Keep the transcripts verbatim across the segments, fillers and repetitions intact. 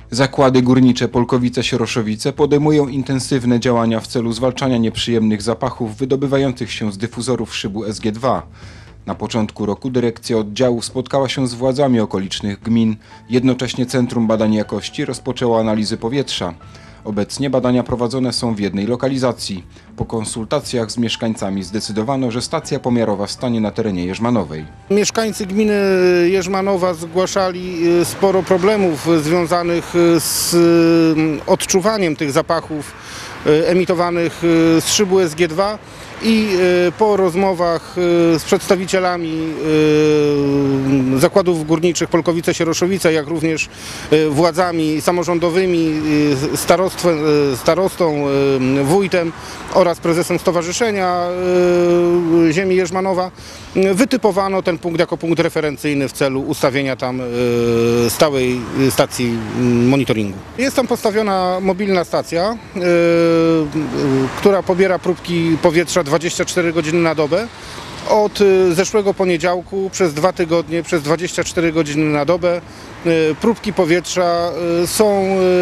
Zakłady górnicze Polkowice-Sieroszowice podejmują intensywne działania w celu zwalczania nieprzyjemnych zapachów wydobywających się z dyfuzorów szybu S G dwa. Na początku roku dyrekcja oddziału spotkała się z władzami okolicznych gmin. Jednocześnie Centrum Badań Jakości rozpoczęło analizy powietrza. Obecnie badania prowadzone są w jednej lokalizacji. Po konsultacjach z mieszkańcami zdecydowano, że stacja pomiarowa stanie na terenie Jerzmanowej. Mieszkańcy gminy Jerzmanowa zgłaszali sporo problemów związanych z odczuwaniem tych zapachów emitowanych z szybu S G dwa i po rozmowach z przedstawicielami zakładów górniczych Polkowice-Sieroszowice, jak również władzami samorządowymi, starostwem, starostą, wójtem oraz prezesem Stowarzyszenia Ziemi Jerzmanowa, wytypowano ten punkt jako punkt referencyjny w celu ustawienia tam stałej stacji monitoringu. Jest tam postawiona mobilna stacja, która pobiera próbki powietrza dwadzieścia cztery godziny na dobę. Od zeszłego poniedziałku przez dwa tygodnie, przez dwadzieścia cztery godziny na dobę próbki powietrza są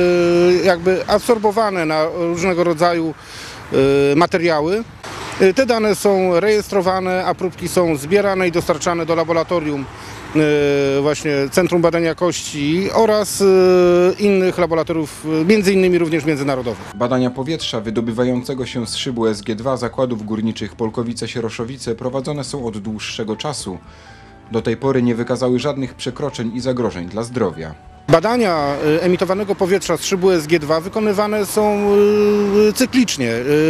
jakby absorbowane na różnego rodzaju materiały. Te dane są rejestrowane, a próbki są zbierane i dostarczane do laboratorium właśnie Centrum Badań Jakości oraz innych laboratoriów, między innymi również międzynarodowych. Badania powietrza wydobywającego się z szybu S G dwa zakładów górniczych Polkowice-Sieroszowice prowadzone są od dłuższego czasu. Do tej pory nie wykazały żadnych przekroczeń i zagrożeń dla zdrowia. Badania emitowanego powietrza z szybu S G dwa wykonywane są cyklicznie.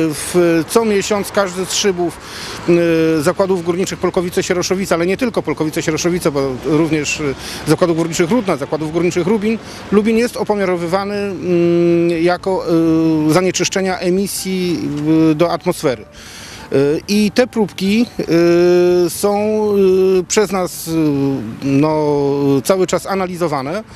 Co miesiąc każdy z szybów zakładów górniczych Polkowice-Sieroszowice, ale nie tylko Polkowice-Sieroszowice, bo również zakładów górniczych Rudna, zakładów górniczych Lubin, Lubin jest opomiarowywany jako zanieczyszczenia emisji do atmosfery. I te próbki są przez nas no, cały czas analizowane.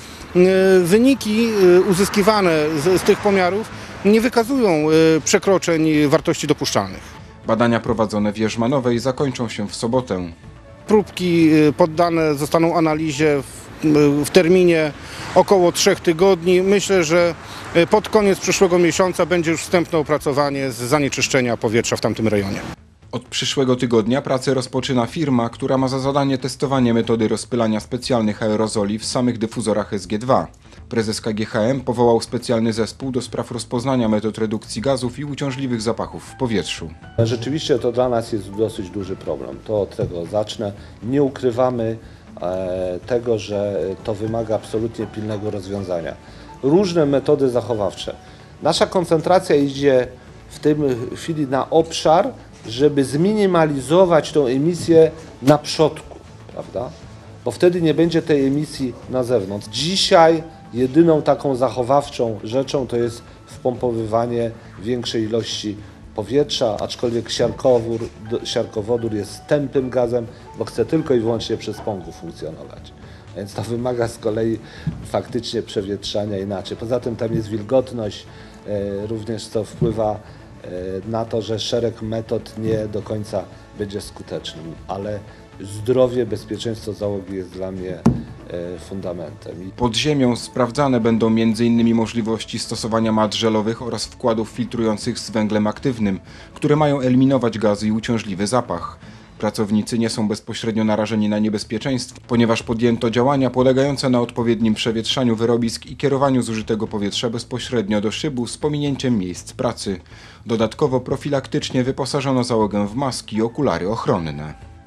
Wyniki uzyskiwane z, z tych pomiarów nie wykazują przekroczeń wartości dopuszczalnych. Badania prowadzone w Jerzmanowej zakończą się w sobotę. Próbki poddane zostaną analizie w, w terminie około trzech tygodni. Myślę, że pod koniec przyszłego miesiąca będzie już wstępne opracowanie z zanieczyszczenia powietrza w tamtym rejonie. Od przyszłego tygodnia pracę rozpoczyna firma, która ma za zadanie testowanie metody rozpylania specjalnych aerozoli w samych dyfuzorach S G dwa. Prezes K G H M powołał specjalny zespół do spraw rozpoznania metod redukcji gazów i uciążliwych zapachów w powietrzu. Rzeczywiście to dla nas jest dosyć duży problem. To od tego zacznę. Nie ukrywamy e, tego, że to wymaga absolutnie pilnego rozwiązania. Różne metody zachowawcze. Nasza koncentracja idzie w tej chwili na obszar, żeby zminimalizować tą emisję na przodku, prawda? Bo wtedy nie będzie tej emisji na zewnątrz. Dzisiaj jedyną taką zachowawczą rzeczą to jest wpompowywanie większej ilości powietrza, aczkolwiek siarkowór, siarkowodór jest tępym gazem, bo chce tylko i wyłącznie przez pompu funkcjonować. Więc to wymaga z kolei faktycznie przewietrzania inaczej. Poza tym tam jest wilgotność, również co wpływa na to, że szereg metod nie do końca będzie skutecznym, ale zdrowie, bezpieczeństwo załogi jest dla mnie fundamentem. Pod ziemią sprawdzane będą między innymi możliwości stosowania mat żelowych oraz wkładów filtrujących z węglem aktywnym, które mają eliminować gazy i uciążliwy zapach. Pracownicy nie są bezpośrednio narażeni na niebezpieczeństwo, ponieważ podjęto działania polegające na odpowiednim przewietrzaniu wyrobisk i kierowaniu zużytego powietrza bezpośrednio do szybu z pominięciem miejsc pracy. Dodatkowo profilaktycznie wyposażono załogę w maski i okulary ochronne.